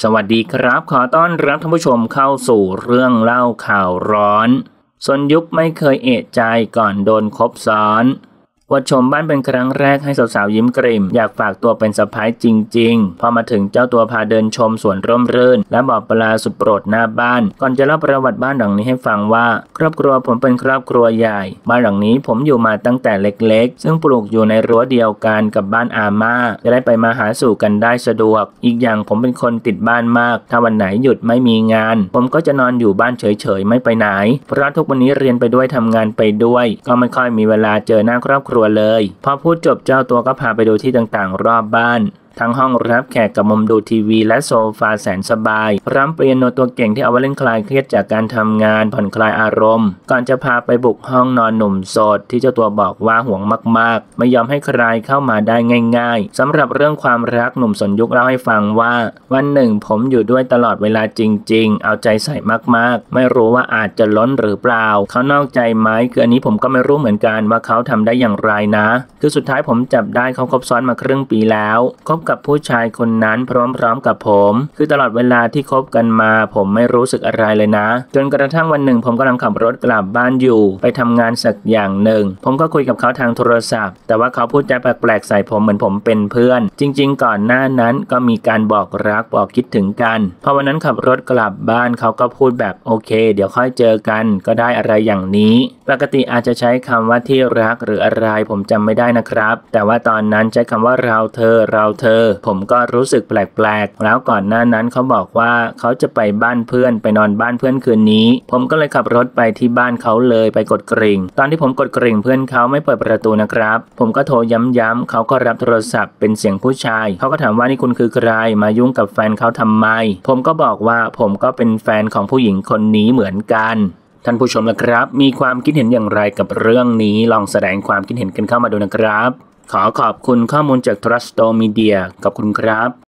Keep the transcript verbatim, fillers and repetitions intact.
สวัสดีครับขอต้อนรับท่านผู้ชมเข้าสู่เรื่องเล่าข่าวร้อนสนยุคไม่เคยเอะใจก่อนโดนคบซ้อนวัดชมบ้านเป็นครั้งแรกให้สาวๆยิ้มกริ่มอยากฝากตัวเป็นสะพ้ายจริงๆพอมาถึงเจ้าตัวพาเดินชมสวนร่มรื่นและบ่อปลาสุดโปรดหน้าบ้านก่อนจะเล่าประวัติบ้านหลังนี้ให้ฟังว่าครอบครัวผมเป็นครอบครัวใหญ่บ้านหลังนี้ผมอยู่มาตั้งแต่เล็กๆซึ่งปลูกอยู่ในรั้วเดียวกันกับบ้านอาม่าจะได้ไปมาหาสู่กันได้สะดวกอีกอย่างผมเป็นคนติดบ้านมากถ้าวันไหนหยุดไม่มีงานผมก็จะนอนอยู่บ้านเฉยๆไม่ไปไหนเพราะทุกวันนี้เรียนไปด้วยทำงานไปด้วยก็ไม่ค่อยมีเวลาเจอหน้าครอบครัวเลยพอพูดจบเจ้าตัวก็พาไปดูที่ต่างๆรอบบ้านทั้งห้องรับแขกกับมุมดูทีวีและโซฟาแสนสบายพร้อมเปียโนตัวเก่งที่เอาไว้เล่นคลายเครียดจากการทำงานผ่อนคลายอารมณ์ก่อนจะพาไปบุกห้องนอนหนุ่มโสดที่เจ้าตัวบอกว่าห่วงมากๆไม่ยอมให้ใครเข้ามาได้ง่ายๆสำหรับเรื่องความรักหนุ่มสนยุคเล่าให้ฟังว่าวันหนึ่งผมอยู่ด้วยตลอดเวลาจริงๆเอาใจใส่มากๆไม่รู้ว่าอาจจะล้นหรือเปล่าเขานอกใจไหมคืออันนี้ผมก็ไม่รู้เหมือนกันว่าเขาทำได้อย่างไรนะคือสุดท้ายผมจับได้เขาคบซ้อนมาครึ่งปีแล้วคบกับผู้ชายคนนั้นพร้อมๆกับผมคือตลอดเวลาที่คบกันมาผมไม่รู้สึกอะไรเลยนะจนกระทั่งวันหนึ่งผมกำลังขับรถกลับบ้านอยู่ไปทำงานสักอย่างหนึ่งผมก็คุยกับเขาทางโทรศัพท์แต่ว่าเขาพูดจาแปลกๆใส่ผมเหมือนผมเป็นเพื่อนจริงๆก่อนหน้านั้นก็มีการบอกรักบอกคิดถึงกันพอวันนั้นขับรถกลับบ้านเขาก็พูดแบบโอเคเดี๋ยวค่อยเจอกันก็ได้อะไรอย่างนี้ปกติอาจจะใช้คำว่าที่รักหรืออะไรผมจำไม่ได้นะครับแต่ว่าตอนนั้นใช้คำว่าเราเธอเราเธอผมก็รู้สึกแปลกๆแล้วก่อนหน้านั้นเขาบอกว่าเขาจะไปบ้านเพื่อนไปนอนบ้านเพื่อนคืนนี้ผมก็เลยขับรถไปที่บ้านเขาเลยไปกดกริ่งตอนที่ผมกดกริ่งเพื่อนเขาไม่เปิดประตูนะครับผมก็โทรย้ำๆเขาก็รับโทรศัพท์เป็นเสียงผู้ชายเขาก็ถามว่านี่คุณคือใครมายุ่งกับแฟนเขาทำไมผมก็บอกว่าผมก็เป็นแฟนของผู้หญิงคนนี้เหมือนกันท่านผู้ชมล่ะครับมีความคิดเห็นอย่างไรกับเรื่องนี้ลองแสดงความคิดเห็นกันเข้ามาดูนะครับขอขอบคุณข้อมูลจาก Trusto Media ขอบคุณครับ